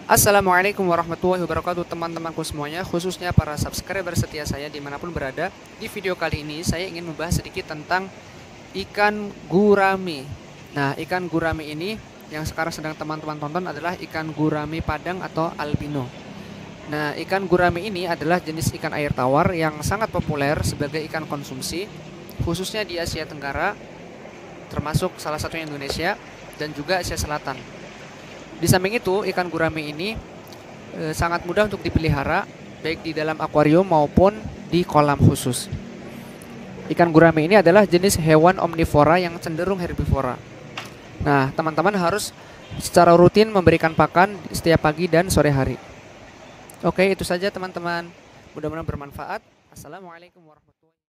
Assalamualaikum warahmatullahi wabarakatuh teman-temanku semuanya, khususnya para subscriber setia saya dimanapun berada. Di video kali ini saya ingin membahas sedikit tentang ikan gurami. Nah, ikan gurami ini yang sekarang sedang teman-teman tonton adalah ikan gurami padang atau albino. Nah, ikan gurami ini adalah jenis ikan air tawar yang sangat populer sebagai ikan konsumsi, khususnya di Asia Tenggara, termasuk salah satunya Indonesia dan juga Asia Selatan. Di samping itu, ikan gurami ini sangat mudah untuk dipelihara, baik di dalam akuarium maupun di kolam khusus. Ikan gurami ini adalah jenis hewan omnivora yang cenderung herbivora. Nah, teman-teman harus secara rutin memberikan pakan setiap pagi dan sore hari. Oke, itu saja teman-teman. Mudah-mudahan bermanfaat. Assalamualaikum warahmatullahi wabarakatuh.